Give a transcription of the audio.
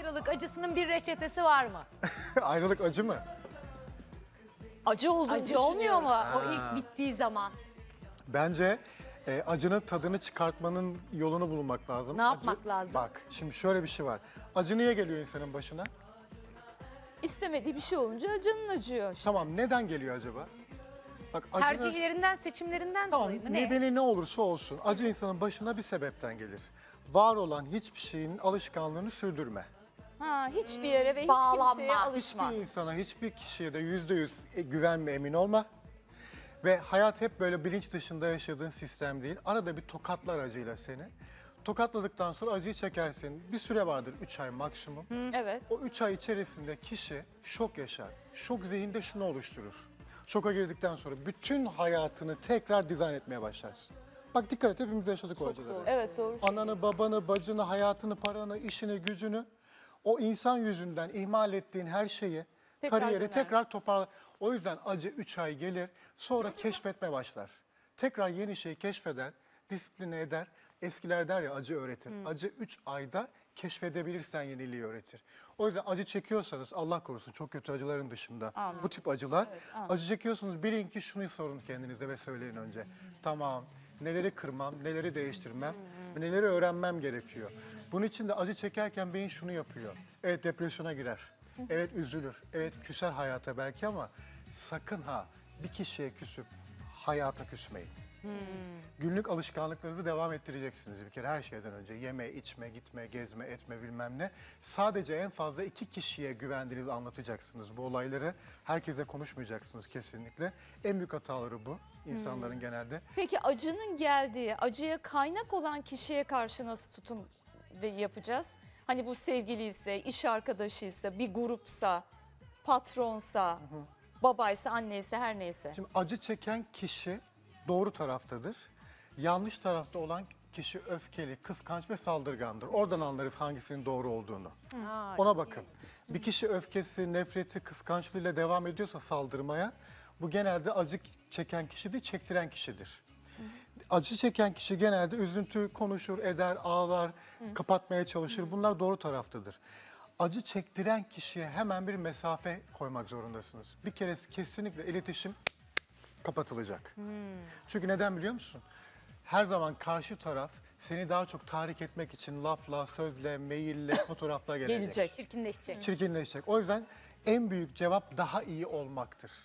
ayrılık acısının bir reçetesi var mı? Ayrılık acı mı? Acı olduğunu Acı olmuyor mu o Ha. ilk bittiği zaman? Bence acının tadını çıkartmanın yolunu bulmak lazım. Ne yapmak lazım? Bak şimdi şöyle bir şey var. Acı niye geliyor insanın başına? İstemediği bir şey olunca canın acıyor. işte. Tamam, neden geliyor acaba? Bak acının Tercihlerinden, seçimlerinden tamam, dolayı mı? Ne? nedeni ne olursa olsun acı insanın başına bir sebepten gelir. Var olan hiçbir şeyin alışkanlığını sürdürme. Ha, hiçbir yere ve hiç Bağlanma. kimseye alışma. Hiçbir insana, hiçbir kişiye de %100 güvenme, emin olma. Ve hayat hep böyle bilinç dışında yaşadığın sistem değil. Arada bir tokatlar acıyla seni. Tokatladıktan sonra acıyı çekersin. Bir süre vardır, 3 ay maksimum. Evet. O 3 ay içerisinde kişi şok yaşar. Şok zihinde şunu oluşturur. Şoka girdikten sonra bütün hayatını tekrar dizayn etmeye başlarsın. Bak dikkat et, hepimiz yaşadık o acıları. Evet doğru. Ananı, babanı, bacını, hayatını, paranı, işini, gücünü, o insan yüzünden ihmal ettiğin her şeyi, Tekrar kariyeri döner. tekrar toparlar. O yüzden acı 3 ay gelir, sonra keşfetme başlar. Tekrar yeni şeyi keşfeder, disipline eder. Eskiler der ya acı öğretir. Acı 3 ayda keşfedebilirsen yeniliği öğretir. O yüzden acı çekiyorsanız, Allah korusun çok kötü acıların dışında bu tip acılar. Acı çekiyorsunuz, bilin ki şunu sorun kendinize ve söyleyin önce. Tamam, neleri kırmam, neleri değiştirmem, neleri öğrenmem gerekiyor. Bunun için de acı çekerken beyin şunu yapıyor. Evet, depresyona girer. Evet, üzülür. Evet, küser hayata belki ama sakın ha bir kişiye küsüp hayata küsmeyin. Günlük alışkanlıklarınızı devam ettireceksiniz bir kere her şeyden önce. Yeme, içme, gitme, gezme, etme bilmem ne. Sadece en fazla 2 kişiye güvendiğinizi anlatacaksınız bu olayları. Herkese konuşmayacaksınız kesinlikle. En büyük hataları bu insanların genelde. Peki acının geldiği, acıya kaynak olan kişiye karşı nasıl tutum yapacağız? Hani bu sevgiliyse, iş arkadaşıysa, bir grupsa, patronsa, babaysa, anneyse, her neyse. Şimdi acı çeken kişi doğru taraftadır. Yanlış tarafta olan kişi öfkeli, kıskanç ve saldırgandır. Oradan anlarız hangisinin doğru olduğunu. Ona bakın. Bir kişi öfkesi, nefreti, kıskançlığıyla devam ediyorsa saldırmaya, bu genelde acı çeken kişi değil, çektiren kişidir. Acı çeken kişi genelde üzüntü konuşur, eder, ağlar, kapatmaya çalışır. Bunlar doğru taraftadır. Acı çektiren kişiye hemen bir mesafe koymak zorundasınız. Bir kere kesinlikle iletişim kapatılacak. Çünkü neden biliyor musun? Her zaman karşı taraf seni daha çok tahrik etmek için lafla, sözle, maille, fotoğrafla gelecek. Gelecek. Çirkinleşecek. Çirkinleşecek. O yüzden en büyük cevap daha iyi olmaktır.